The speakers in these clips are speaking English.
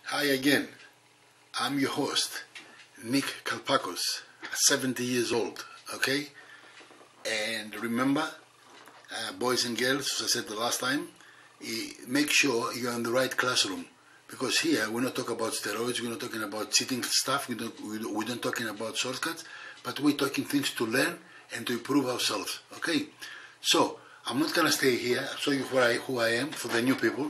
Hi again. I'm your host, Nick Kalpakos, 70 years old, okay? And remember, boys and girls, as I said the last time, make sure you're in the right classroom. Because here, we're not talking about steroids, we're not talking about cheating stuff, we're not talking about shortcuts, but we're talking things to learn and to improve ourselves, okay? So, I'm not going to stay here. I'll show you who I am for the new people.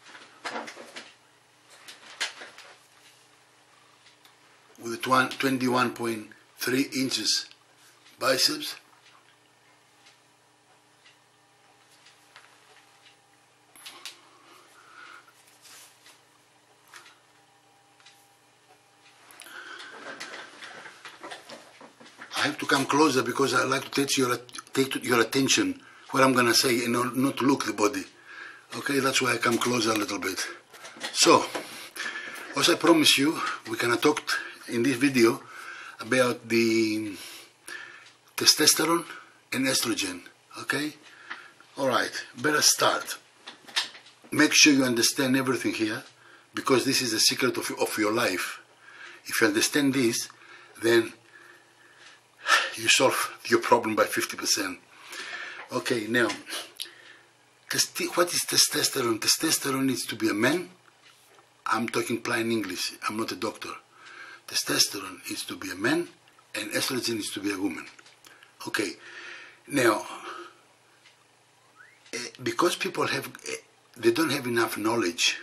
With 21.3 inches biceps. I have to come closer because I like to take your attention what I'm going to say and not look the body. Okay, that's why I come closer a little bit. So, as I promised you, we're going to talk in this video about the testosterone and estrogen. Okay? Alright, better start. Make sure you understand everything here because this is the secret of your life. If you understand this, then you solve your problem by 50%. Okay, now, what is testosterone? Testosterone needs to be a man. I'm talking plain English. I'm not a doctor. Testosterone is to be a man and estrogen is to be a woman. Okay, now, because people they don't have enough knowledge,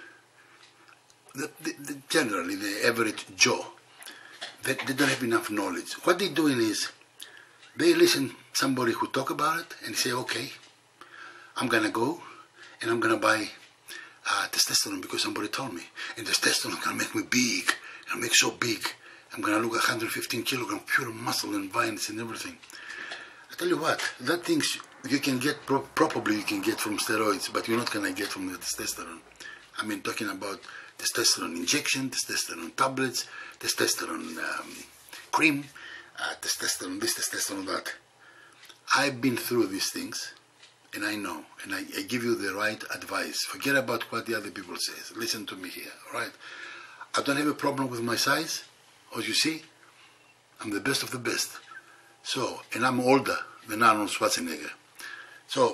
generally the average Joe, they don't have enough knowledge. What they're doing is, they listen to somebody who talk about it and say, okay, I'm going to go and I'm going to buy testosterone because somebody told me. And testosterone is going to make me big. It'll make so big. I'm going to look 115 kilograms, pure muscle and veins and everything. I tell you what, that things you can get, probably you can get from steroids, but you're not going to get from the testosterone. I mean, talking about testosterone injection, testosterone tablets, testosterone cream, testosterone this, testosterone that. I've been through these things, and I know, and I give you the right advice. Forget about what the other people say. Listen to me here, all right? I don't have a problem with my size. As you see, I'm the best of the best. So, and I'm older than Arnold Schwarzenegger. So,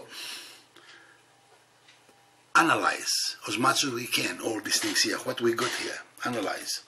analyze as much as we can all these things here, what we got here. Analyze.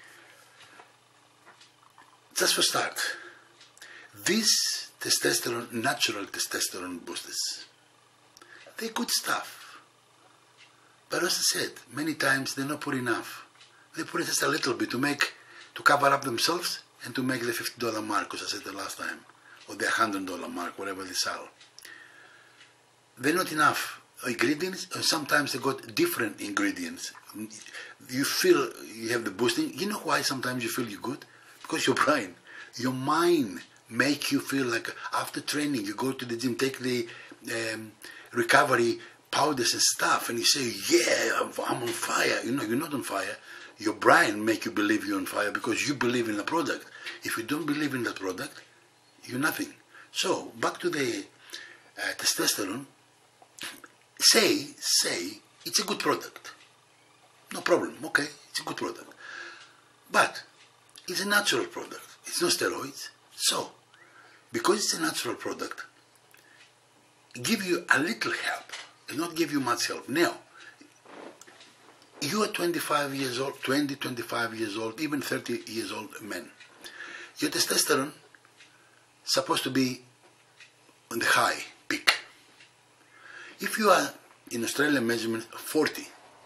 Just for start, these testosterone, natural testosterone boosters, they're good stuff. But as I said, many times they're not put enough. They put just a little bit to cover up themselves and to make the $50 mark, as I said the last time, or the $100 mark, whatever they sell. They're not enough ingredients, and sometimes they got different ingredients. You feel you have the boosting. You know why sometimes you feel you're good? Because your brain, your mind make you feel like after training, you go to the gym, take the recovery powders and stuff, and you say, yeah, I'm on fire. You know, you're not on fire. Your brain make you believe you're on fire because you believe in the product. If you don't believe in the product, you're nothing. So, back to the testosterone. Say it's a good product. No problem, okay, it's a good product. But it's a natural product. It's no steroids. So, because it's a natural product, give you a little help. It not give you much help. Now, you are 25 years old, 20, 25 years old, even 30 years old men. Your testosterone is supposed to be on the high peak. If you are, in Australian measurement, 40,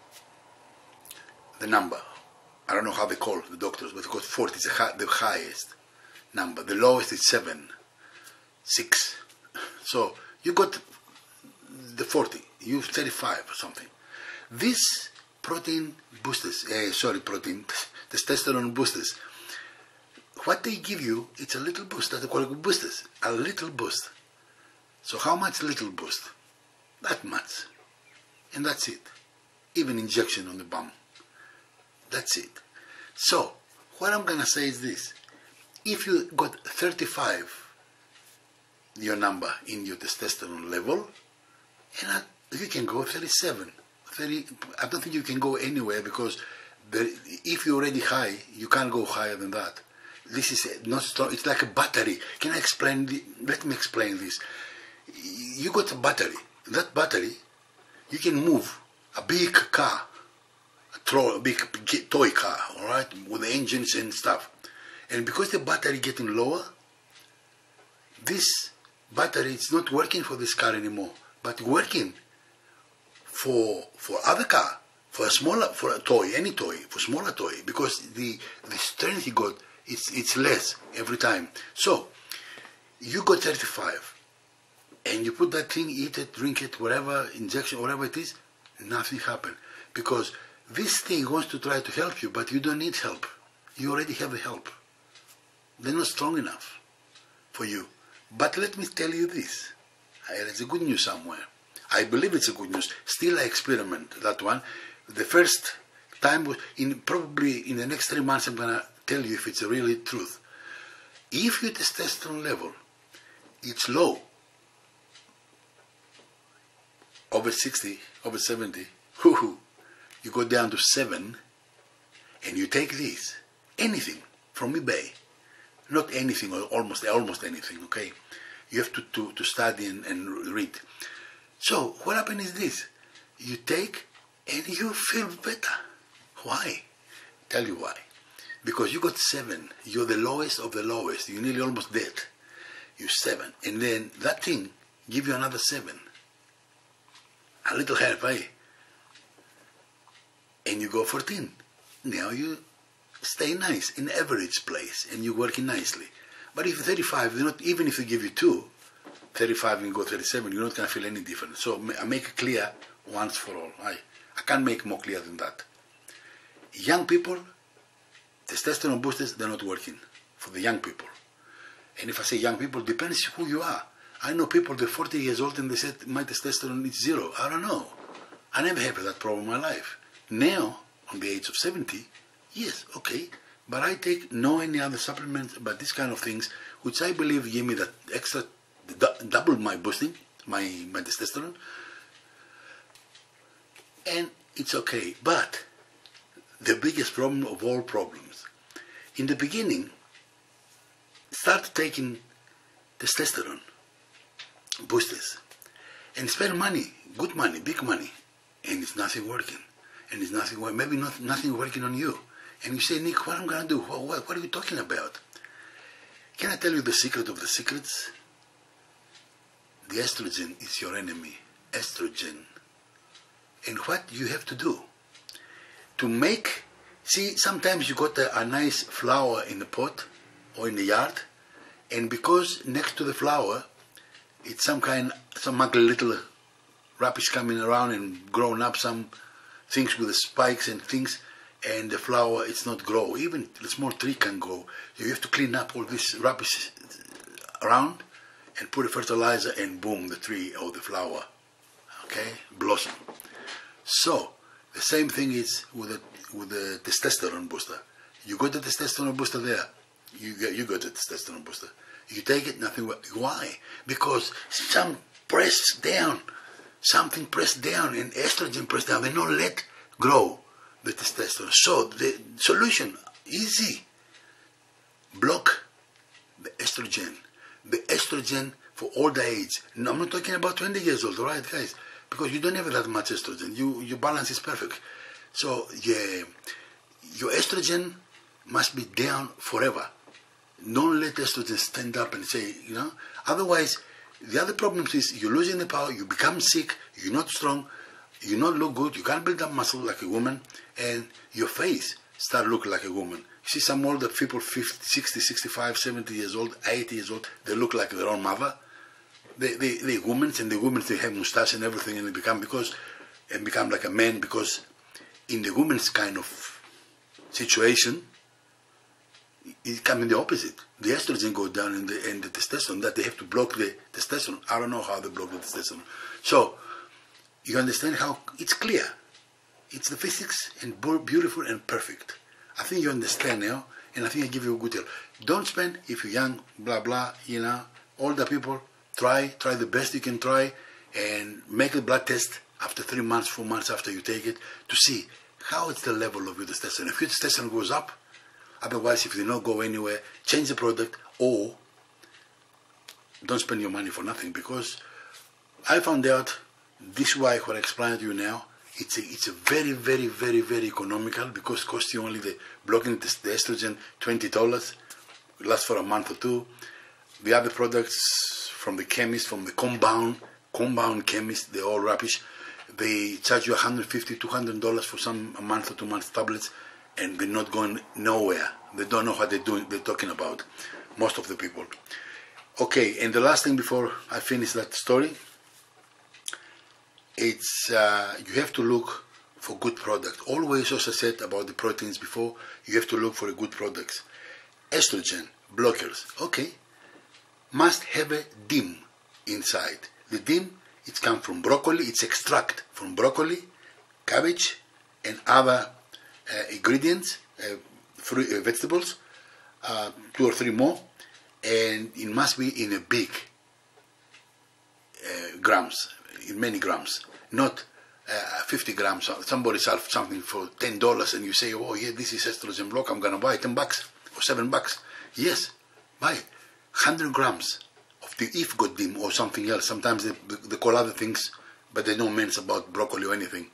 the number, I don't know how they call the doctors, but because 40 is the highest number. The lowest is 7, 6. So you got the 40, you 35 or something. This protein boosters, testosterone boosters, what they give you, it's a little boost. That's called boosters, a little boost. So how much little boost? That much. And that's it. Even injection on the bum. That's it. So, what I'm going to say is this. If you got 35, your number in your testosterone level, and you can go 37. 30, I don't think you can go anywhere because if you're already high, you can't go higher than that. This is not strong. It's like a battery. Can I explain? Let me explain this. You got a battery. That battery, you can move a big car, a big toy car, all right, with the engines and stuff. And because the battery getting lower, this battery is not working for this car anymore, but working for other car, for a toy, any toy, for smaller toy, because the strength you got, it's less every time. So you got 35, and you put that thing, eat it, drink it, whatever, injection, whatever it is, nothing happened. Because this thing wants to try to help you, but you don't need help. You already have the help. They're not strong enough for you. But let me tell you this. It's a good news somewhere. I believe it's a good news. Still I experiment that one. The first time, probably in the next 3 months, I'm going to tell you if it's really truth. If your testosterone level, it's low, over 60, over 70, you go down to 7, and you take this, anything from eBay, not anything, or almost anything, okay? You have to study and read. So what happens is this: you take and you feel better. Why? Tell you why. Because you got 7. You're the lowest of the lowest. You're nearly almost dead. You're 7, and then that thing give you another 7. A little help, eh? And you go 14. Now you stay nice in average place, and you're working nicely. But if you're 35, even if they give you 2, 35 and you go 37, you're not going to feel any different. So I make it clear once for all. I can't make more clear than that. Young people, testosterone boosters, they're not working for the young people. And if I say young people, depends who you are. I know people, they're 40 years old and they said, my testosterone is 0. I don't know. I never had that problem in my life. Now, on the age of 70, yes, okay. But I take no any other supplements, but these kind of things, which I believe give me that extra, double my boosting, my testosterone. And it's okay. But the biggest problem of all problems, in the beginning, start taking testosterone boosters and spend money, good money, big money, and it's nothing working. And it's nothing, maybe nothing working on you. And you say, Nick, what am I going to do? What are you talking about? Can I tell you the secret of the secrets? The estrogen is your enemy. Estrogen. And what you have to do to make, see, sometimes you got a nice flower in the pot or in the yard, and because next to the flower, it's some ugly little rubbish coming around and growing up, some things with the spikes and things, and the flower, it's not grow. Even the small tree can grow. You have to clean up all this rubbish around and put a fertilizer, and boom, the tree or the flower, okay, blossom. So the same thing is with the testosterone booster. You got the testosterone booster there. You got the testosterone booster. You take it, nothing works. Why? Because something pressed down, and estrogen pressed down. They don't let grow the testosterone. So the solution, easy. Block the estrogen. The estrogen for older age. No, I'm not talking about 20 years old, all right, guys? Because you don't have that much estrogen. Your balance is perfect. So yeah, your estrogen must be down forever. Don't let estrogen stand up and say, Otherwise, the other problem is you're losing the power, you become sick, you're not strong, you not look good, you can't build up muscle like a woman, and your face start looking like a woman. You see some older people, 50, 60, 65, 70 years old, 80 years old, they look like their own mother. They're women, and the women, they have mustache and everything, and they become like a man, because in the woman's kind of situation, it comes in the opposite. The estrogen goes down and the testosterone, that they have to block the testosterone. I don't know how they block the testosterone. So, you understand how it's clear. It's the physics, and beautiful and perfect. I think you understand now, and I think I give you a good deal. Don't spend, if you're young, blah, blah, older people, try the best you can try, and make a blood test after 3 months, 4 months after you take it, to see how is the level of your testosterone. If your testosterone goes up, otherwise if you don't go anywhere, change the product or don't spend your money for nothing. Because I found out this why what I explained to you now, it's a very, very, very, very economical, because it costs you only the blocking the estrogen $20. It lasts for a month or two. The other products from the chemist, from the compound chemist, they're all rubbish. They charge you $150, $200 for a month or 2 months tablets, and they're not going nowhere. They don't know what they're talking about, most of the people. Okay, and the last thing before I finish that story, it's you have to look for good product. Always, as I said about the proteins before, you have to look for a good products. Estrogen blockers, okay, must have a DIM inside. The DIM, it comes from broccoli, it's extract from broccoli, cabbage, and other ingredients, vegetables, 2 or 3 more, and it must be in a big grams, in many grams, not 50 grams. Somebody sells something for $10 and you say, oh yeah, this is estrogen block, I'm gonna buy it, $10 or $7. Yes, buy it. 100 grams of the If DIM or something else. Sometimes they call other things, but they don't mention about broccoli or anything.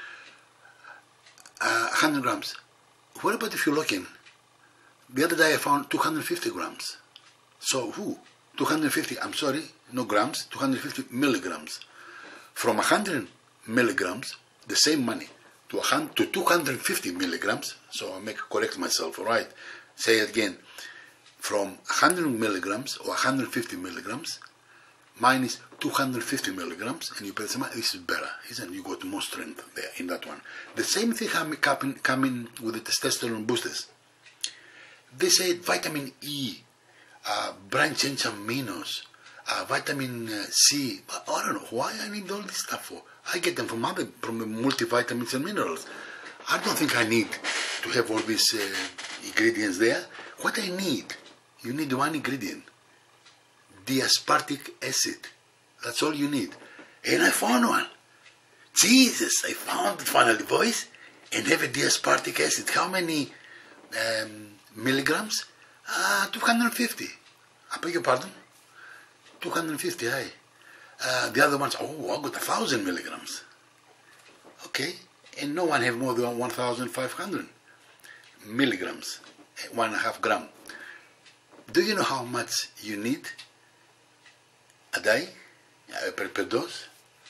100 grams. What about if you're looking? The other day I found 250 grams. So 250, I'm sorry, no grams, 250 milligrams. From 100 milligrams, the same money, to 250 milligrams, so I correct myself, alright? Say it again. From 100 milligrams or 150 milligrams, mine is 250 milligrams, and you pay some money. This is better, isn't it? You got more strength there in that one. The same thing coming with the testosterone boosters. They say vitamin E, branch chain aminos, vitamin C. I don't know why I need all this stuff for. I get them from the multivitamins and minerals. I don't think I need to have all these ingredients there. What I need, you need one ingredient, D-aspartic acid. That's all you need. And I found one. Jesus, I found finally, boys, and have a D-aspartic acid. How many milligrams? 250. I beg your pardon? 250, aye. The other ones, I got 1,000 milligrams. Okay, and no one have more than 1,500 milligrams, 1.5 gram. Do you know how much you need a day, per dose?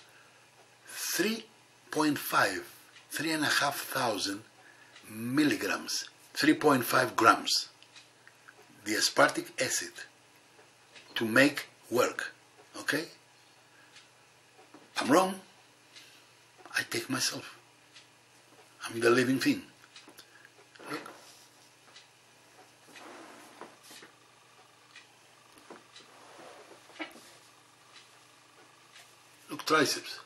3,500 milligrams, 3.5 grams, the aspartic acid to make work, okay? I'm wrong. I take myself. I'm the living thing. Look. Look, triceps.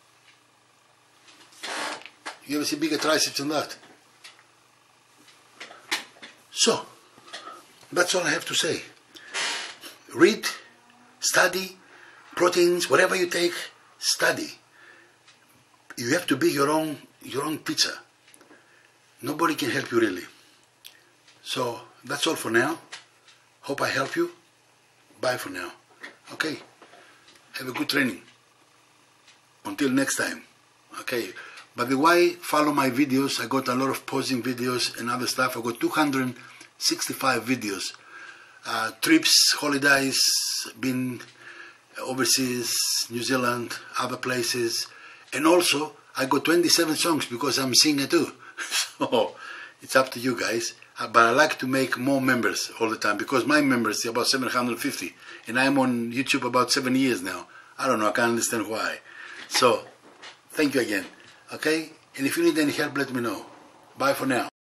You ever see bigger triceps than that? So, that's all I have to say. Read, study, proteins, whatever you take, study. You have to be your own teacher. Nobody can help you really. So that's all for now. Hope I help you. Bye for now. Okay. Have a good training. Until next time. Okay. By the way, follow my videos. I got a lot of posing videos and other stuff. I got 265 videos. Trips, holidays, been overseas, New Zealand, other places. And also, I got 27 songs because I'm a singer too. So, it's up to you guys. But I like to make more members all the time because my members are about 750. And I'm on YouTube about 7 years now. I don't know, I can't understand why. So, thank you again. Okay? And if you need any help, let me know. Bye for now.